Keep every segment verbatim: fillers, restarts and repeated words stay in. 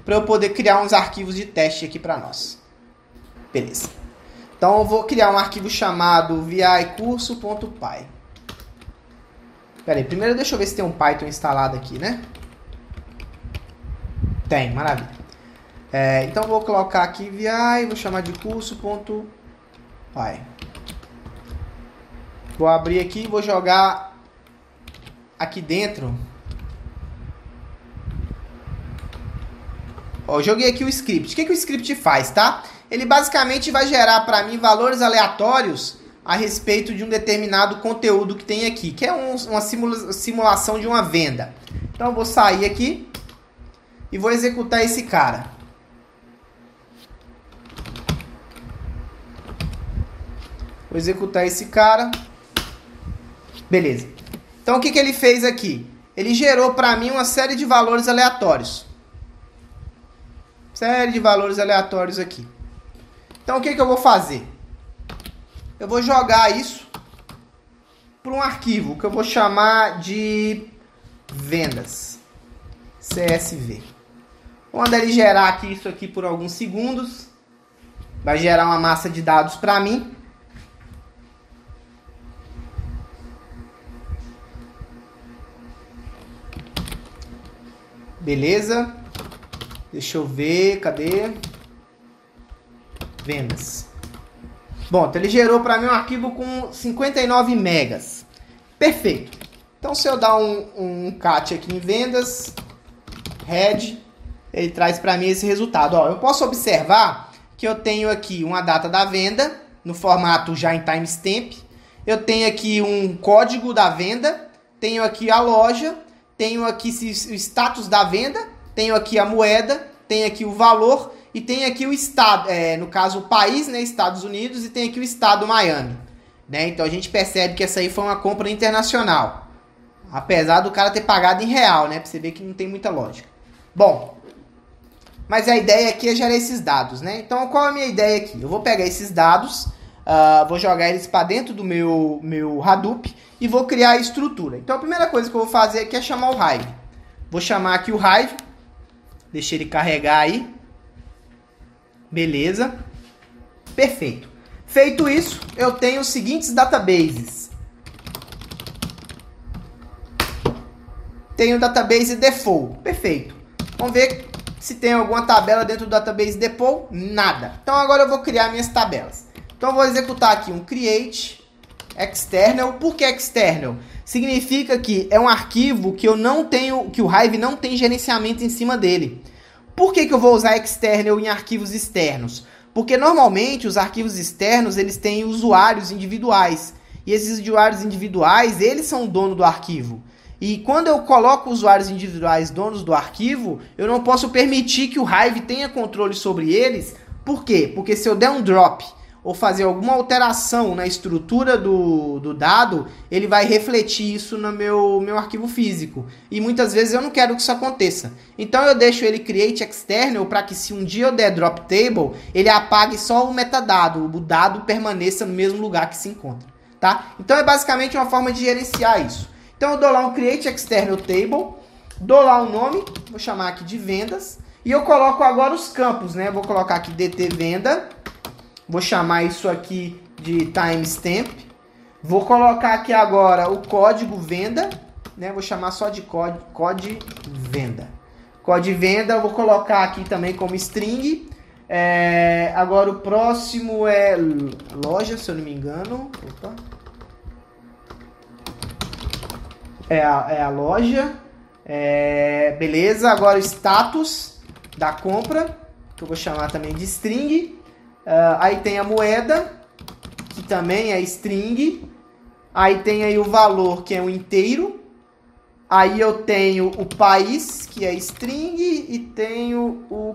para eu poder criar uns arquivos de teste aqui para nós. Beleza. Então eu vou criar um arquivo chamado vicurso.py. Pera aí, primeiro deixa eu ver se tem um Python instalado aqui, né? Tem, maravilha. É, então eu vou colocar aqui vi, vou chamar de curso.py. Vou abrir aqui e vou jogar aqui dentro. Ó, eu joguei aqui o script. O que, que o script faz, tá? Ele basicamente vai gerar para mim valores aleatórios a respeito de um determinado conteúdo que tem aqui, que é um, uma simula simulação de uma venda. Então eu vou sair aqui e vou executar esse cara. Vou executar esse cara. Beleza. Então o que, que ele fez aqui? Ele gerou para mim uma série de valores aleatórios. Série de valores aleatórios aqui. Então o que, que eu vou fazer? Eu vou jogar isso para um arquivo que eu vou chamar de vendas. C S V. Vou mandar ele gerar aqui isso aqui por alguns segundos. Vai gerar uma massa de dados para mim. Beleza. Deixa eu ver, cadê? Vendas. Bom, então ele gerou para mim um arquivo com cinquenta e nove megas. Perfeito. Então se eu dar um, um cat aqui em vendas, head, ele traz para mim esse resultado. Ó, eu posso observar que eu tenho aqui uma data da venda, no formato já em timestamp. Eu tenho aqui um código da venda, tenho aqui a loja, tenho aqui o status da venda, tenho aqui a moeda, tenho aqui o valor e tem aqui o estado, é, no caso o país, né, Estados Unidos, e tem aqui o estado Miami. Né? Então a gente percebe que essa aí foi uma compra internacional. Apesar do cara ter pagado em real, né? Pra você ver que não tem muita lógica. Bom, mas a ideia aqui é gerar esses dados, né? Então qual é a minha ideia aqui? Eu vou pegar esses dados, uh, vou jogar eles para dentro do meu, meu Hadoop e vou criar a estrutura. Então a primeira coisa que eu vou fazer aqui é chamar o Hive. Vou chamar aqui o Hive. Deixa ele carregar aí. Beleza. Perfeito. Feito isso, eu tenho os seguintes databases. Tenho o database default. Perfeito. Vamos ver se tem alguma tabela dentro do database default. Nada. Então agora eu vou criar minhas tabelas. Então eu vou executar aqui um create external. Por que external? Significa que é um arquivo que eu não tenho, que o Hive não tem gerenciamento em cima dele. Por que que eu vou usar external em arquivos externos? Porque normalmente os arquivos externos eles têm usuários individuais. E esses usuários individuais, eles são o dono do arquivo. E quando eu coloco usuários individuais donos do arquivo, eu não posso permitir que o Hive tenha controle sobre eles. Por quê? Porque se eu der um drop ou fazer alguma alteração na estrutura do, do dado, ele vai refletir isso no meu, meu arquivo físico. E muitas vezes eu não quero que isso aconteça. Então eu deixo ele create external para que se um dia eu der drop table, ele apague só o metadado, o dado permaneça no mesmo lugar que se encontra. Tá? Então é basicamente uma forma de gerenciar isso. Então eu dou lá um create external table, dou lá um nome, vou chamar aqui de vendas, e eu coloco agora os campos, né? Vou colocar aqui dt venda. Vou chamar isso aqui de timestamp. Vou colocar aqui agora o código venda, né? Vou chamar só de código, código venda. Código venda eu vou colocar aqui também como string. É, agora o próximo é loja, se eu não me engano. Opa. É a, é a loja. É, beleza, agora o status da compra, que eu vou chamar também de string. Uh, aí tem a moeda, que também é string. Aí tem aí o valor, que é um inteiro. Aí eu tenho o país, que é string. E tenho o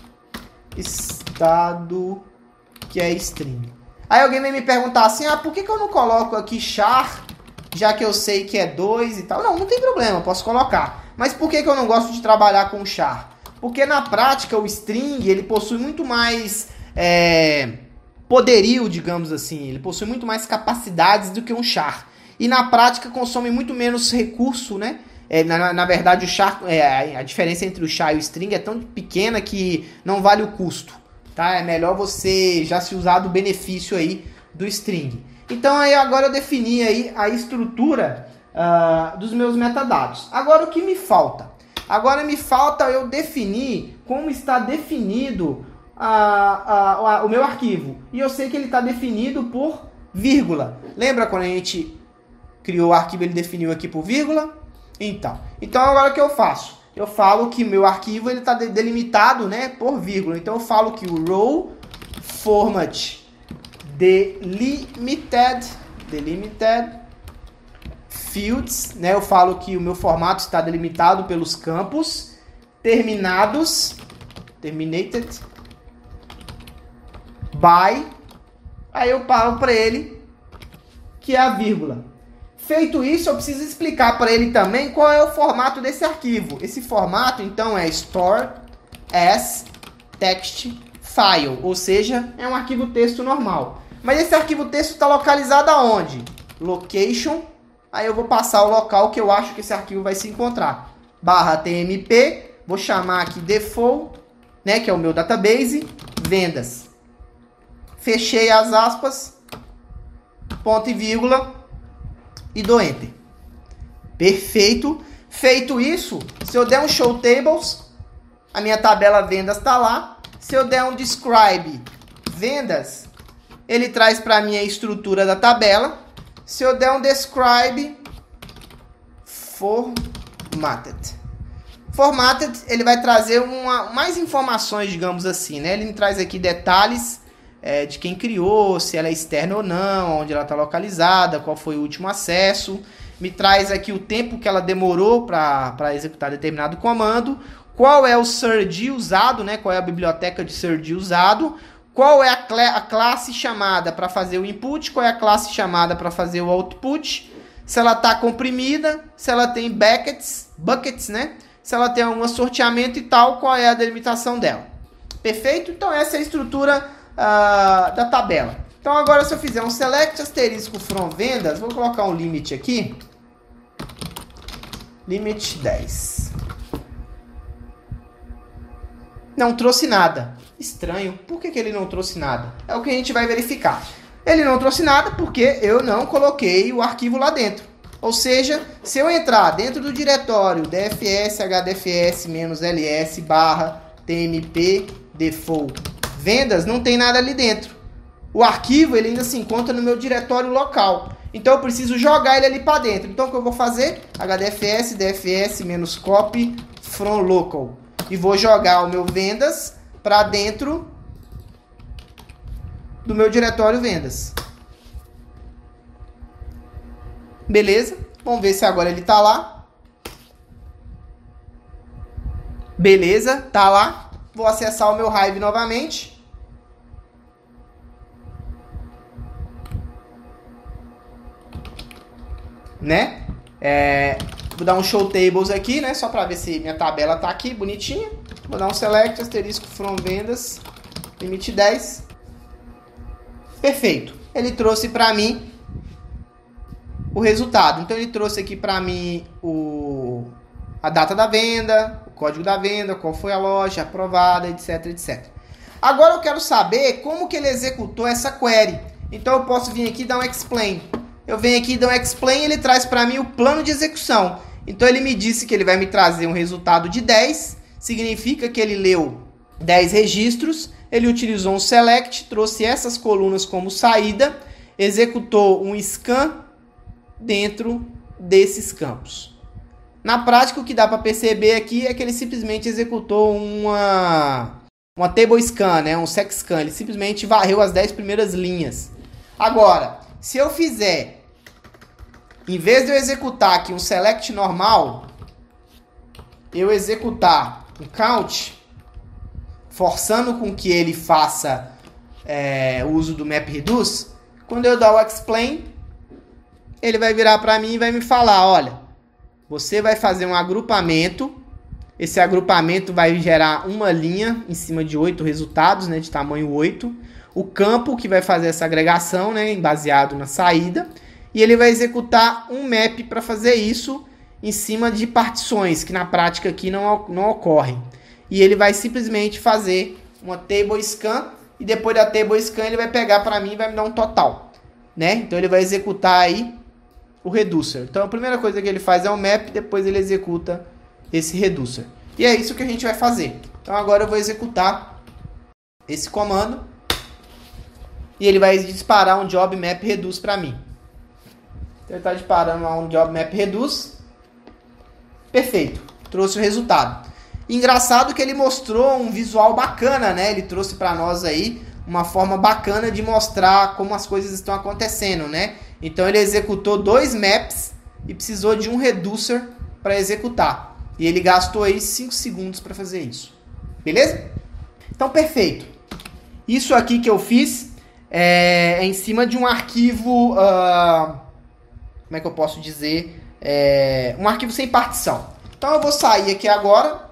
estado, que é string. Aí alguém vai me perguntar assim, ah, por que, que eu não coloco aqui char, já que eu sei que é dois e tal? Não, não tem problema, posso colocar. Mas por que, que eu não gosto de trabalhar com char? Porque na prática o string, ele possui muito mais... É, poderio, digamos assim, ele possui muito mais capacidades do que um char. E na prática consome muito menos recurso, né? É, na, na verdade, o char, é, a diferença entre o char e o string é tão pequena que não vale o custo. Tá? É melhor você já se usar do benefício aí do string. Então aí agora eu defini aí a estrutura uh, dos meus metadados. Agora o que me falta? Agora me falta eu definir como está definido uh, uh, uh, o meu arquivo. E eu sei que ele está definido por vírgula. Lembra quando a gente criou o arquivo, ele definiu aqui por vírgula? Então, então agora o que eu faço? Eu falo que meu arquivo está delimitado, né, por vírgula. Então eu falo que o row format delimited, delimited fields, né? Eu falo que o meu formato está delimitado pelos campos terminados, terminated by, aí eu falo para ele que é a vírgula. Feito isso, eu preciso explicar para ele também qual é o formato desse arquivo. Esse formato, então, é store as text file, ou seja, é um arquivo texto normal. Mas esse arquivo texto está localizado aonde? Location. Aí eu vou passar o local que eu acho que esse arquivo vai se encontrar. Barra tmp. Vou chamar aqui default, né, que é o meu database. Vendas. Fechei as aspas. Ponto e vírgula. E dou enter. Perfeito. Feito isso, se eu der um show tables, a minha tabela vendas está lá. Se eu der um describe vendas, ele traz para mim a estrutura da tabela. Se eu der um describe formatted. Formatted, ele vai trazer uma, mais informações, digamos assim, né? Ele me traz aqui detalhes é, de quem criou, se ela é externa ou não, onde ela está localizada, qual foi o último acesso. Me traz aqui o tempo que ela demorou para executar determinado comando. Qual é o surd usado, né? Qual é a biblioteca de surd usado. Qual é a, cl a classe chamada para fazer o input, qual é a classe chamada para fazer o output, se ela está comprimida, se ela tem buckets, buckets, né? Se ela tem algum sorteamento e tal, qual é a delimitação dela. Perfeito? Então essa é a estrutura uh, da tabela. Então agora se eu fizer um select asterisco from vendas, vou colocar um limit aqui. Limit dez. Não trouxe nada. Estranho. Por que que ele não trouxe nada? É o que a gente vai verificar. Ele não trouxe nada porque eu não coloquei o arquivo lá dentro. Ou seja, se eu entrar dentro do diretório dfs hdfs-ls barra tmp default vendas, não tem nada ali dentro. O arquivo ele ainda se encontra no meu diretório local. Então eu preciso jogar ele ali para dentro. Então o que eu vou fazer? hdfs dfs-copy from local. E vou jogar o meu vendas para dentro do meu diretório vendas. Beleza? Vamos ver se agora ele está lá. Beleza, tá lá. Vou acessar o meu Hive novamente. Né? É, vou dar um show tables aqui, né? Só para ver se minha tabela tá aqui bonitinha. Vou dar um select asterisco from vendas limite dez. Perfeito. Ele trouxe para mim o resultado. Então ele trouxe aqui para mim o a data da venda, o código da venda, qual foi a loja aprovada, etc, etcétera. Agora eu quero saber como que ele executou essa query. Então eu posso vir aqui e dar um explain. Eu venho aqui e dou um explain, ele traz para mim o plano de execução. Então ele me disse que ele vai me trazer um resultado de dez, significa que ele leu dez registros, ele utilizou um select, trouxe essas colunas como saída, executou um scan dentro desses campos. Na prática, o que dá para perceber aqui é que ele simplesmente executou uma, uma table scan, né? Um sec scan, ele simplesmente varreu as dez primeiras linhas. Agora, se eu fizer, em vez de eu executar aqui um select normal, eu executar um count, forçando com que ele faça é, o uso do MapReduce, quando eu dar o explain, ele vai virar para mim e vai me falar, olha, você vai fazer um agrupamento, esse agrupamento vai gerar uma linha em cima de oito resultados, né, de tamanho oito, o campo que vai fazer essa agregação, né, baseado na saída, e ele vai executar um map para fazer isso, em cima de partições, que na prática aqui não, não ocorrem. E ele vai simplesmente fazer uma table scan, e depois da table scan ele vai pegar para mim e vai me dar um total, né? Então ele vai executar aí o reducer. Então a primeira coisa que ele faz é o map, depois ele executa esse reducer. E é isso que a gente vai fazer. Então agora eu vou executar esse comando e ele vai disparar um job map reduce para mim. Então ele está disparando lá um job map reduce. Perfeito, trouxe o resultado. Engraçado que ele mostrou um visual bacana, né? Ele trouxe para nós aí uma forma bacana de mostrar como as coisas estão acontecendo, né? Então ele executou dois maps e precisou de um reducer para executar. E ele gastou aí cinco segundos para fazer isso. Beleza? Então perfeito. Isso aqui que eu fiz é, é em cima de um arquivo... Uh, como é que eu posso dizer? É, um arquivo sem partição. Então eu vou sair aqui agora.